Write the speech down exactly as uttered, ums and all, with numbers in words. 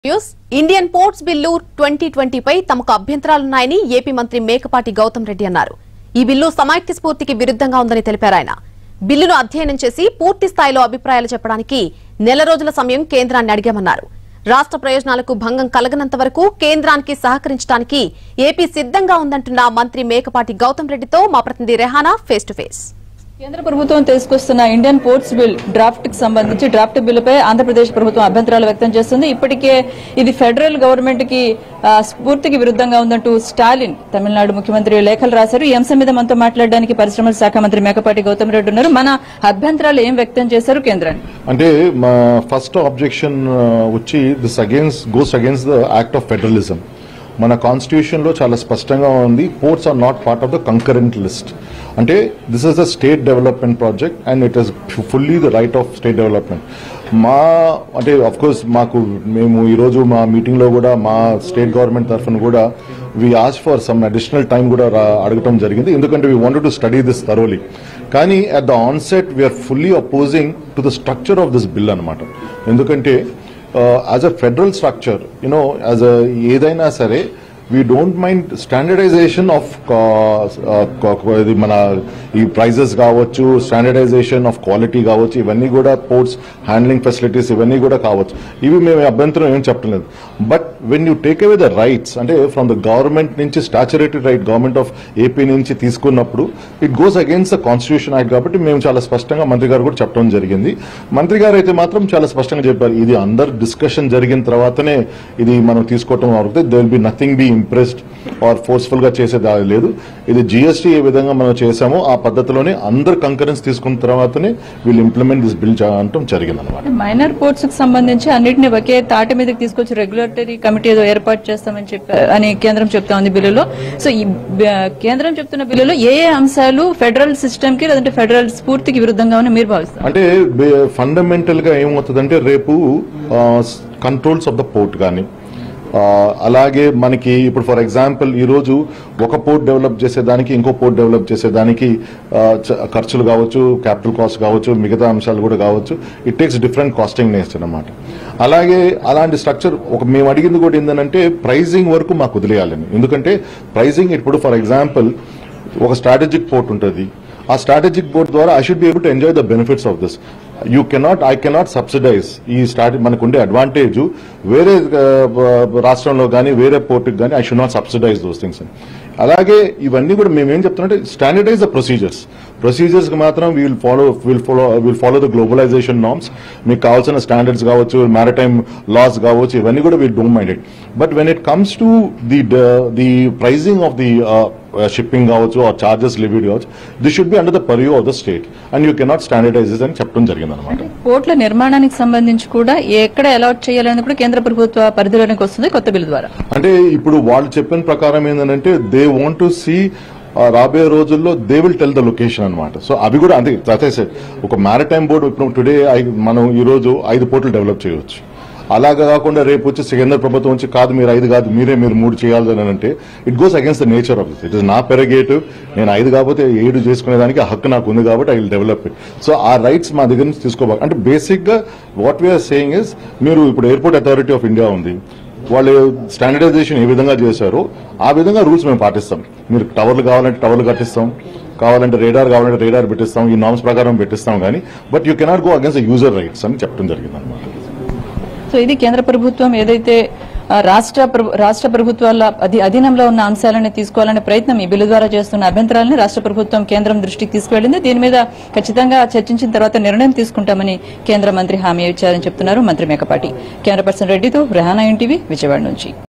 News Indian ports bill twenty twenty పై తమకు అభ్యంతరాలున్నాయని ఏపీ మంత్రి మేకపాటి గౌతమ్ రెడ్డి అన్నారు. ఈ బిల్లు సమైక్య స్ఫూర్తికి విరుద్ధంగా ఉందని తెలిపారు. ఆయన బిల్లును అధ్యయనం చేసి పూర్తి స్థాయిలో అభిప్రాయాలు చెప్పడానికి నెల రోజుల సమయం కేంద్రాన్ని అడిగామన్నారు. రాష్ట్ర ప్రయోజనాలకు భంగం కలగనంత వరకు కేంద్రానికి సహకరించడానికి ఏపీ సిద్ధంగా ఉందంటున్న మంత్రి మేకపాటి గౌతమ్ రెడ్డితో మా ప్రతినిధి రెహానా ఫేస్ టు ఫేస్. కేంద్ర ప్రభుత్వం తీసుకొస్తున్న ఇండియన్ పోర్ట్స్ బిల్ డ్రాఫ్ట్ కి సంబంధించి డ్రాఫ్ట్ బిల్లుపై ఆంధ్రప్రదేశ్ ప్రభుత్వం అభ్యంతరాలు వ్యక్తం చేస్తుంది. ఇప్పటికే ఇది ఫెడరల్ గవర్నమెంట్ కి స్ఫూర్తికి విరుద్ధంగా ఉందంటూ స్టాలిన్ తమిళనాడు ముఖ్యమంత్రి లేఖలు రాశారు. ఈ అంశం మీద మనతో మాట్లాడడానికి పరిశ్రమల శాఖ మంత్రి మేకపాటి గౌతమ్ రెడ్డి ఉన్నారు. మన అభ్యంతరాలు ఏం వ్యక్తం చేశారు కేంద్రాన్ని? అంటే మా ఫస్ట్ ఆబ్జెక్షన్ వచ్చి this against goes against the act of federalism. మన కాన్స్టిట్యూషన్ లో చాలా స్పష్టంగా ఉంది, ports are not part of the concurrent list. అంటే this is the state development project and it is fully the right of state development. మా అంటే of course మాకు మేము ఈరోజు మా మీటింగ్ లో కూడా మా స్టేట్ గవర్నమెంట్ తరఫున కూడా we as for some additional time కూడా అడగటం జరిగింది, ఎందుకంటే we wanted to study this thoroughly. కానీ at the onset we are fully opposing to the structure of this bill అనమాట. ఎందుకంటే as a federal structure you know as a ఏదైనా సరే we don't mind standardization of ఇది మన ఈ ప్రైజెస్ కావచ్చు, standardisation of quality కావచ్చు, ఇవన్నీ కూడా పోర్ట్స్ హ్యాండ్లింగ్ ఫెసిలిటీస్ ఇవన్నీ కూడా కావచ్చు. ఇవి మేము అభ్యంతరం ఏం చెప్పలేదు. But when you take away the rights, అంటే ఫ్రమ్ ద గవర్నమెంట్ నుంచి statutory right government of AP నుంచి తీసుకున్నప్పుడు it goes against the constitution act. కాబట్టి మేము చాలా స్పష్టంగా మంత్రి గారు కూడా చెప్పడం జరిగింది. మంత్రి గారు అయితే మాత్రం చాలా స్పష్టంగా చెప్పారు, ఇది అందరు డిస్కషన్ జరిగిన తర్వాతనే ఇది మనం తీసుకోవటం అవుతుంది. They will be nothing be impressed or forceful గా చేసేది లేదు. ఇది జిఎస్టీ ఏ విధంగా మనం చేసామో ఆ పద్ధతిలోనే అందరు కంకరెన్స్ తీసుకున్న తర్వాతనే వీళ్ళు ఇంప్లిమెంట్ దిస్ బిల్ అంటాం జరిగింది అనమాట. మైనర్ పోర్ట్స్ కి సంబంధించి అన్నింటినీ ఒకే తాటి మీదకి తీసుకొచ్చి రెగ్యులేటరీ కమిటీ ఏదో ఏర్పాటు చేస్తామని చెప్పి అని కేంద్రం చెప్తా ఉంది బిల్లులో. సో ఈ కేంద్రం చెప్తున్న బిల్లులో ఏ ఏ అంశాలు ఫెడరల్ సిస్టమ్ కి లేదంటే ఫెడరల్ స్ఫూర్తికి విరుద్ధంగా అని మీరు భావిస్తారు? అంటే ఫండమెంటల్ గా ఏమవుతుందంటే రేపు కంట్రోల్స్ ఆఫ్ ద పోర్ట్ కానీ అలాగే మనకి ఇప్పుడు ఫర్ ఎగ్జాంపుల్ ఈరోజు ఒక పోర్ట్ డెవలప్ చేసేదానికి ఇంకో పోర్ట్ డెవలప్ చేసేదానికి ఖర్చులు కావచ్చు, క్యాపిటల్ కాస్ట్ కావచ్చు, మిగతా అంశాలు కూడా కావచ్చు. It takes different casting nature అనమాట. అలాగే అలాంటి స్ట్రక్చర్ ఒక మేము అడిగింది కూడా ఏంటంటే ప్రైజింగ్ వరకు మాకు వదిలేయాలని. ఎందుకంటే ప్రైజింగ్ ఇప్పుడు ఫర్ ఎగ్జాంపుల్ ఒక స్ట్రాటజిక్ పోర్ట్ ఉంటుంది. ఆ స్ట్రాటజిక్ పోర్ట్ ద్వారా I should be able to enjoy the benefits of this. You cannot I cannot subsidise ఈ స్టార్ట్ మనకు ఉండే అడ్వాంటేజ్ వేరే రాష్ట్రంలో కానీ వేరే పోర్టుకి కానీ I should not subsidise those things. అలాగే ఇవన్నీ కూడా మేము ఏం చెప్తున్నాంటే స్టాండర్డైజ్ ద ప్రొసీజర్స్ ప్రొసీజర్స్ కి మాత్రం we'll follow will follow will follow the globalisation norms. మీకు కావాల్సిన స్టాండర్డ్స్ కావచ్చు, మ్యారిటైమ్ లాస్ కావచ్చు, ఇవన్నీ కూడా we'll don't mind it. But when it comes to the the pricing of the shipping కావచ్చు or charges levied కావచ్చు, this should be under the purview of the state and you cannot standardise అని చెప్పడం జరిగింది అనమాట. పోర్ట్ల నిర్మాణానికి సంబంధించి కూడా ఎక్కడ అలాట్ చేయాలని కూడా కేంద్ర ప్రభుత్వ పరిధిలోనికి వస్తుంది కొత్త బిల్లు ద్వారా. అంటే ఇప్పుడు వాళ్ళు చెప్పిన ప్రకారం ఏంటంటే దే వాంట్ టు సీ రాబోయే రోజుల్లో they will tell the location అనమాట. సో అవి కూడా అంతే అదే సార్ ఒక మ్యారిటైమ్ బోర్డు ఇప్పుడు టుడే మనం ఈ రోజు ఐదు పోర్టులు డెవలప్ చేయవచ్చు. అలాగా కాకుండా రేపు వచ్చి కేంద్ర ప్రభుత్వం వచ్చి కాదు మీరు ఐదు కాదు మీరే మీరు మూడు చేయాలని అంటే it goes against the nature of this. It is నా పెరగేటివ్. నేను ఐదు కాకపోతే ఏడు చేసుకునేదానికి హక్కు నాకు ఉంది కాబట్టి I will develop it. So ఆ రైట్స్ మా దగ్గర నుంచి తీసుకోవాలి. అంటే బేసిక్ గా వాట్ వీఆర్ సేయింగ్ ఇస్ మీరు ఇప్పుడు ఎయిర్పోర్ట్ అథారిటీ ఆఫ్ ఇండియా ఉంది, వాళ్ళు స్టాండర్డైజేషన్ ఏ విధంగా చేశారో ఆ విధంగా రూల్స్ మేము పాటిస్తాం. మీరు టవర్లు కావాలంటే టవర్లు కట్టిస్తాం, కావాలంటే రేడార్ కావాలంటే రేడార్ పెట్టిస్తాం, ఈ నామ్స్ ప్రకారం పెట్టిస్తాం. కానీ but you cannot go against the user rights అని చెప్పడం జరిగింది అనమాట. సో ఇది కేంద్ర ప్రభుత్వం ఏదైతే రాష్ట్ర రాష్ట్ర ప్రభుత్వాల అధీనంలో ఉన్న అంశాలను తీసుకోవాలనే ప్రయత్నం ఈ బిల్లు ద్వారా చేస్తున్న అభ్యంతరాలను రాష్ట్ర ప్రభుత్వం కేంద్రం దృష్టికి తీసుకువెళ్లింది. దీని మీద ఖచ్చితంగా చర్చించిన తర్వాత నిర్ణయం తీసుకుంటామని కేంద్ర మంత్రి హామీ ఇచ్చారని చెప్తున్నారు మంత్రి మేకపాటి. కెమెరా పర్సన్ రెడ్డితో రెహానా ఎన్టీవీ విజయవాడ నుంచి.